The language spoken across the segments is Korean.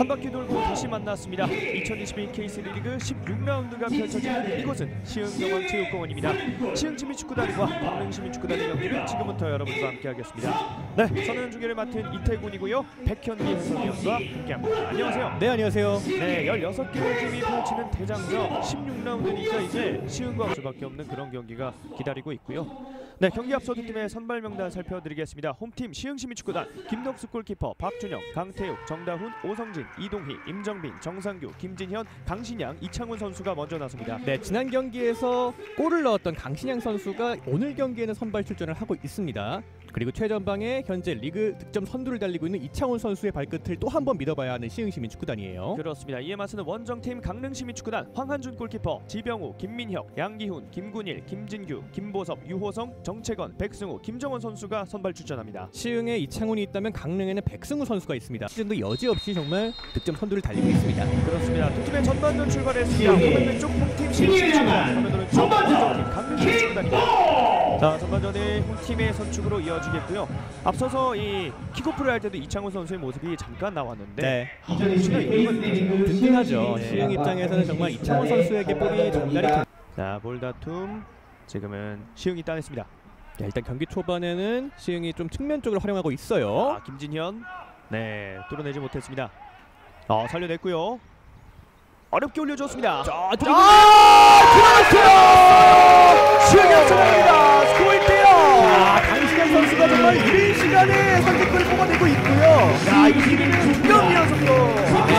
한 바퀴 돌고 다시 만났습니다. 2022 K3 리그 16라운드가 펼쳐지는 이곳은 시흥영광체육공원입니다. 시흥시민축구단과 강릉시민축구단의 경기를 지금부터 여러분과 함께하겠습니다. 네, 저는 중계를 맡은 이태군이고요. 백현기 해설위원과 함께합니다. 안녕하세요. 네, 안녕하세요. 네, 16개의 팀이 펼치는 대장정 16라운드니까 이제 시흥과 수밖에 없는 그런 경기가 기다리고 있고요. 네, 경기 앞서 두 팀의 선발 명단 살펴드리겠습니다. 홈팀 시흥시민축구단 김덕수 골키퍼, 박준영, 강태욱, 정다훈, 오성진, 이동희, 임정빈, 정상규, 김진현, 강신양, 이창훈 선수가 먼저 나섭니다. 네, 지난 경기에서 골을 넣었던 강신양 선수가 오늘 경기에는 선발 출전을 하고 있습니다. 그리고 최전방에 현재 리그 득점 선두를 달리고 있는 이창훈 선수의 발끝을 또 한 번 믿어봐야 하는 시흥시민축구단이에요. 그렇습니다. 이에 맞서는 원정팀 강릉시민축구단 황한준 골키퍼, 지병우, 김민혁, 양기훈, 김군일, 김진규, 김보섭, 유호성, 정채건, 백승우, 김정원 선수가 선발 출전합니다. 시흥에 이창훈이 있다면 강릉에는 백승우 선수가 있습니다. 시즌도 여지없이 정말 득점 선두를 달리고 있습니다. 그렇습니다. 두 팀의 전반전 출발했습니다. 화면 왼쪽 홈팀 시흥시민축구단, 화면 오른쪽 원정팀 강릉시민축구단입니다. 자, 전반전에 홈팀의 선축으로 이어지겠고요. 앞서서 이 킥오프를 할 때도 이창훈 선수의 모습이 잠깐 나왔는데 네, 든든하죠. 시흥 입장에서는 정말 이창훈 선수에게 볼이 전달이 된... 자, 볼 다툼 지금은 시흥이 따냈습니다. 네, 일단 경기 초반에는 시흥이 좀 측면 쪽을 활용하고 있어요. 김진현, 네, 뚫어내지 못했습니다. 살려냈고요. 어렵게 올려줬습니다. 들어갔어요! 시흥이 앞서갑니다. 스코어 1대요. 강신양 선수가 정말 이른 시간에 선제골을 뽑아내고 있고요. 야, 이 팀은 분명 이어서도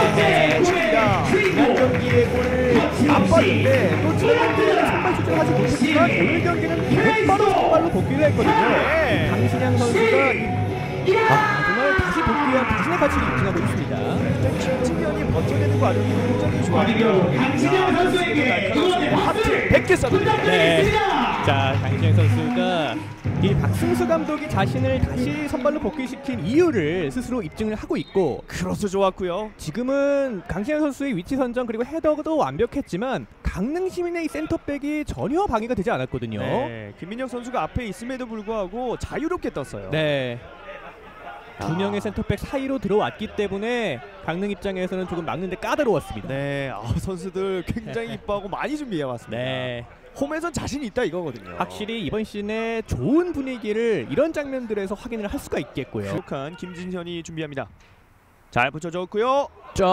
지난 경기에 골을 안 봤는데 또 지난 경기에는 선발 출전하지 못했지만 오늘 경기는 바로 선발로 복귀를 했거든요. 네. 강신양 선수가 정말 다시 복귀한 자신의 가치를 입증하고 있습니다. 김진현이 버텨내는 과정이 굉장히 좋아요. 강신양 선수에게 하트 100개 쐈습니다. 네. 자, 강신양 선수가 이 박승수 감독이 자신을 다시 선발로 복귀시킨 이유를 스스로 입증을 하고 있고, 크로스 좋았고요. 지금은 강신양 선수의 위치 선정 그리고 헤더도 완벽했지만 강릉 시민의 이 센터백이 전혀 방해가 되지 않았거든요. 네, 김민혁 선수가 앞에 있음에도 불구하고 자유롭게 떴어요. 네. 두 명의 센터백 사이로 들어왔기 때문에 강릉 입장에서는 조금 막는데 까다로웠습니다. 네, 선수들 굉장히 이뻐하고 많이 준비해왔습니다. 네. 홈에선 자신이 있다 이거거든요. 확실히 이번 시즌에 좋은 분위기를 이런 장면들에서 확인을 할 수가 있겠고요. 촉한 김진현이 준비합니다. 잘 붙여줬고요.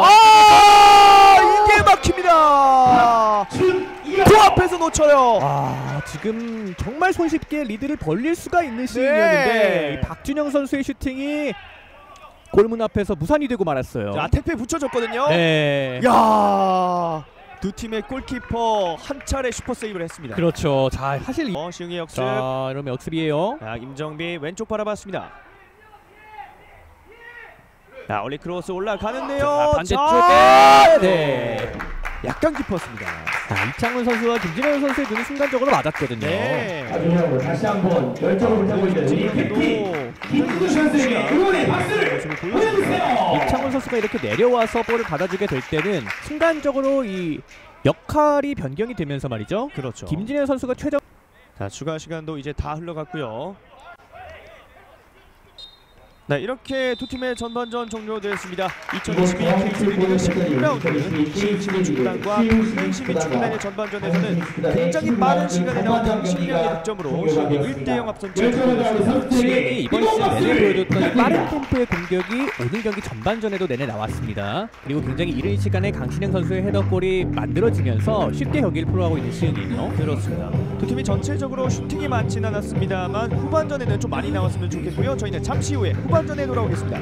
이게 막힙니다. 그 앞에서 놓쳐요. 지금 정말 손쉽게 리드를 벌릴 수가 있는 시즌이었는데 이 박준영 선수의 슈팅이 골문 앞에서 무산이 되고 말았어요. 자, 택배 붙여줬거든요. 네. 야, 두 팀의 골키퍼 한 차례 슈퍼 세이브를 했습니다. 그렇죠. 자, 사실 시흥의 역습. 자, 이러면 역습이에요. 자, 임정빈 왼쪽 바라봤습니다. 자, 올리 크로스 올라가는데요. 자, 반대쪽에 네. 약간 깊었습니다. 자, 이창훈 선수와 김진현 선수의 눈이 순간적으로 맞았거든요. 네. 다시 한번 열정을 불타고 있는 우리 캡틴 김국수 선수에게 응원의 박수를 보여주세요. 이창훈 선수가 이렇게 내려와서 볼을 받아주게 될 때는 순간적으로 이 역할이 변경이 되면서 말이죠. 그렇죠. 김진현 선수가 자, 추가 시간도 이제 다 흘러갔고요. 네, 이렇게 두 팀의 전반전 종료되었습니다. 2022 K3 리그 16라운드 시흥시민축구단과 강릉시민축구단의 전반전에서는 굉장히 빠른 시간에 나온 강신양의 득점으로 시흥이 1대0 앞선 채 시흥이 이번 시즌 내내 보여줬던 이 빠른 템포의 공격이 오늘 경기 전반전에도 내내 나왔습니다. 그리고 굉장히 이른 시간에 강신양 선수의 헤더골이 만들어지면서 쉽게 경기를 풀어가고 있는 시흥이에요. 그렇습니다. 두 팀이 전체적으로 슈팅이 많진 않았습니다만 후반전에는 좀 많이 나왔으면 좋겠고요. 저희는 잠시 후에 후반전에 돌아오겠습니다.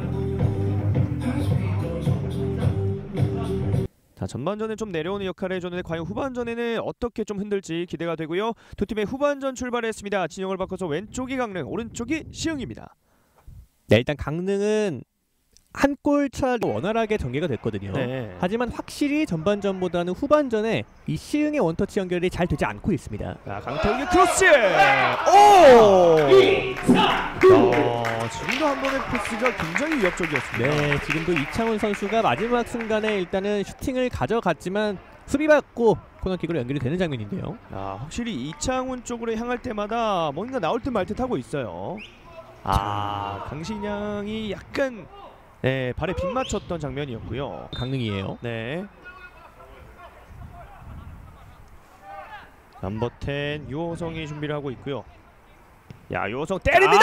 자, 전반전에 좀 내려오는 역할을 해줬는데 과연 후반전에는 어떻게 좀 흔들지 기대가 되고요. 두 팀의 후반전 출발했습니다. 진영을 바꿔서 왼쪽이 강릉, 오른쪽이 시흥입니다. 네, 일단 강릉은 한 골 차로 원활하게 전개가 됐거든요. 네. 하지만 확실히 전반전보다는 후반전에 이 시흥의 원터치 연결이 잘 되지 않고 있습니다. 자, 강태욱의 크로스! 지금도 한 번의 패스가 굉장히 위협적이었습니다. 네, 지금도 이창훈 선수가 마지막 순간에 일단은 슈팅을 가져갔지만 수비받고 코너킥으로 연결이 되는 장면인데요. 확실히 이창훈 쪽으로 향할 때마다 뭔가 나올 듯 말 듯 하고 있어요. 강신양이 약간 네, 발에 빗 맞췄던 장면이었고요. 강릉이에요. 네. 넘버 10 유호성이 준비를 하고 있고요. 야, 유호성 때립니다.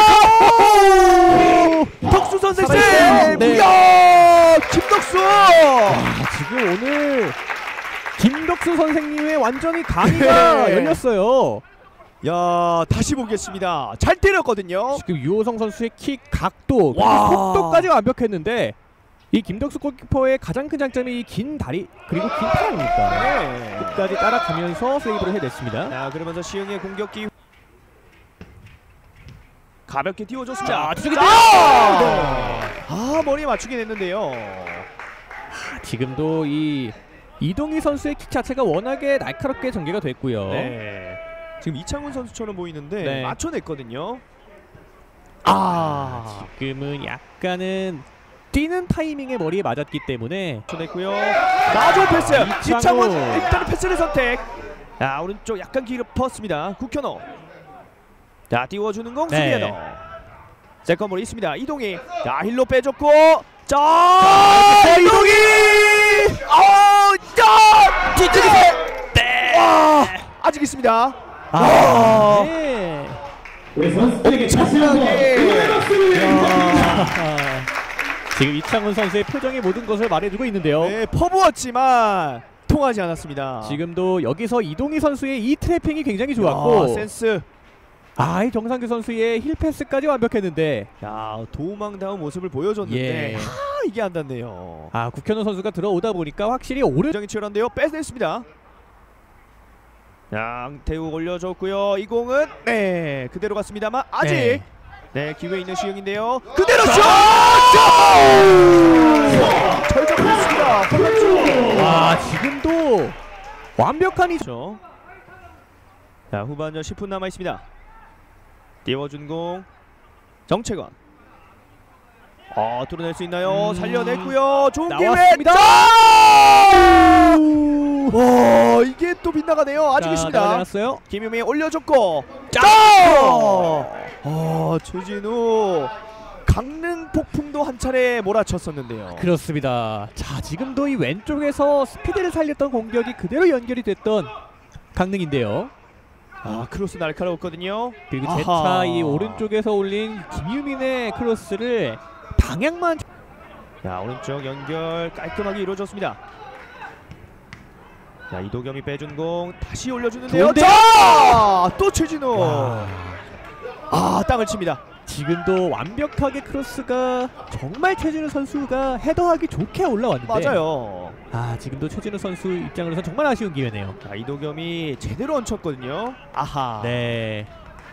덕수 선생 살아있어요. 네. 무야 김덕수. 지금 오늘 김덕수 선생님의 완전히 강의가 네. 열렸어요. 야, 다시 보겠습니다. 잘 때렸거든요. 지금 유호성 선수의 킥 각도, 그리고 와. 속도까지 완벽했는데 이 김덕수 골키퍼의 가장 큰 장점이 이 긴 다리 그리고 긴 팔 아닙니까? 네. 끝까지 따라가면서 세이브를 해냈습니다. 자, 그러면서 시흥의 공격기 가볍게 띄워줬습니다. 자, 뒤쪽에 머리에 맞추긴 했는데요. 지금도 이 이동희 선수의 킥 자체가 워낙에 날카롭게 전개가 됐고요. 네. 지금 이창훈 선수처럼 보이는데 네. 맞춰냈거든요. 지금은 약간은 뛰는 타이밍에 머리에 맞았기 때문에 맞춰냈고요. 나줘 패스. 이창훈. 이창훈 일단은 패스를 선택. 자, 오른쪽 약간 깊었습니다. 국현호. 자, 띄워주는 공 네. 수비에더. 세컨볼 있습니다. 이동희. 자, 힐로 빼줬고. 자, 이동희. 뒤쪽에. 네. 와, 아직 있습니다. 네. 우리 선수들에게 다시 한번 응원의 박수를 부탁드립니다. 지금 이창훈 선수의 표정이 모든 것을 말해주고 있는데요. 네, 퍼부었지만 통하지 않았습니다. 지금도 여기서 이동희 선수의 이 트래핑이 굉장히 좋았고, 센스. 이 정상규 선수의 힐 패스까지 완벽했는데, 야, 도망다운 모습을 보여줬는데 예. 이게 안 닿네요. 국현우 선수가 들어오다 보니까 확실히 오른 굉장히 치열한데요. 뺏냈습니다. 양태우 올려줬고요. 이 공은 네 그대로 갔습니다만 아직 네 기회 있는 시흥인데요. 그대로 슛! 절정했습니다. 지금도 완벽한 이 자, 후반전 10분 남아 있습니다. 띄워준 공 정채건. 뚫어낼 수 있나요? 살려냈고요. 좋은 기회. 나왔습니다. 이게 또 빗나가네요. 아직 있습니다. 나왔어요. 김유미 올려줬고 최진우 강릉 폭풍도 한 차례 몰아쳤었는데요. 그렇습니다. 자, 지금도 이 왼쪽에서 스피드를 살렸던 공격이 그대로 연결이 됐던 강릉인데요. 크로스 날카로웠거든요. 그리고 아하. 재차 이 오른쪽에서 올린 김유민의 크로스를 방향만 자, 오른쪽 연결 깔끔하게 이루어졌습니다. 자, 이도겸이 빼준 공 다시 올려주는데요. 좋은데요? 자, 또 최진우. 땅을 칩니다. 지금도 완벽하게 크로스가 정말 최진우 선수가 헤더하기 좋게 올라왔는데 맞아요. 지금도 최진우 선수 입장으로서 정말 아쉬운 기회네요. 자, 이도겸이 제대로 얹혔거든요. 네.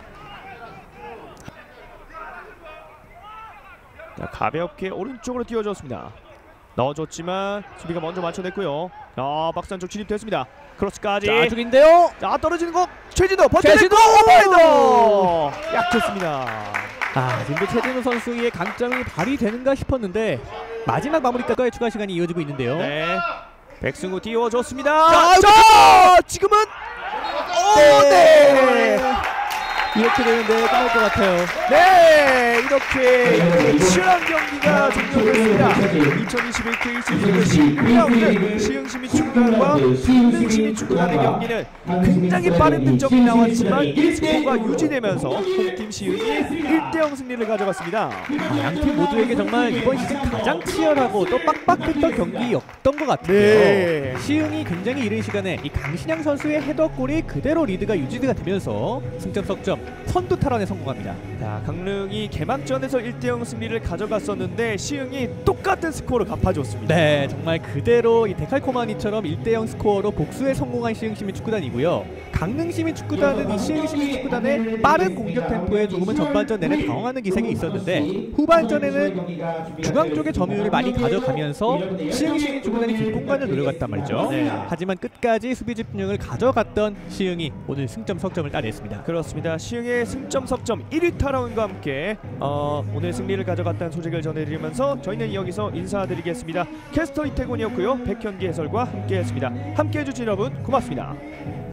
자, 가볍게 오른쪽으로 띄워줬습니다. 넣어줬지만 수비가 먼저 맞춰냈고요. 박스 안쪽 진입됐습니다. 크로스까지. 자, 쪽인데요. 자, 떨어지는 공 최진우 버텨냈고 오버헤더 약했습니다. 지금도 최진우 선수의 강점이 발휘되는가 싶었는데 마지막 마무리까지 추가 시간이 이어지고 있는데요. 네, 백승우 띄워줬습니다. 지금은 이렇게 되는데 끝날 것 같아요. 네, 이렇게 치열한 경기가 종료됐습니다. 2021 K시리즈 19라운드 시흥시민축구단과 강릉시민축구단의 경기는 굉장히 빠른 득점이 나왔지만 이 스코어가 유지되면서 홈팀 시흥이 1대0 승리를 가져갔습니다. 양팀 모두에게 정말 이번 시즌 가장 치열하고 또 빡빡했던 경기였던 것 같아요. 네. 시흥이 굉장히 이른 시간에 이 강신양 선수의 헤더골이 그대로 리드가 유지가 되면서 승점 석점 선두 탈환에 성공합니다. 자, 강릉이 개막전에서 1대0 승리를 가져갔었는데 시흥이 똑같은 스코어를 갚아줬습니다. 네, 정말 그대로 이 데칼코마니처럼 1대0 스코어로 복수에 성공한 시흥시민축구단이고요. 강릉시민축구단은 이 시흥시민축구단의 빠른 공격 템포에 조금은 전반전 내내 당황하는 기색이 있었는데 후반전에는 중앙 쪽의 점유율을 많이 가져가면서 시흥시민축구단이 긴 공간을 노려갔단 말이죠. 하지만 끝까지 수비 집중력을 가져갔던 시흥이 오늘 승점 석점을 따냈습니다. 그렇습니다. 시흥의 승점 석점 1위 탈환과 함께 오늘 승리를 가져갔다는 소식을 전해드리면서 저희는 여기서 인사드리겠습니다. 캐스터 이태곤이었고요. 백현기 해설과 함께했습니다. 함께해 주신 여러분 고맙습니다.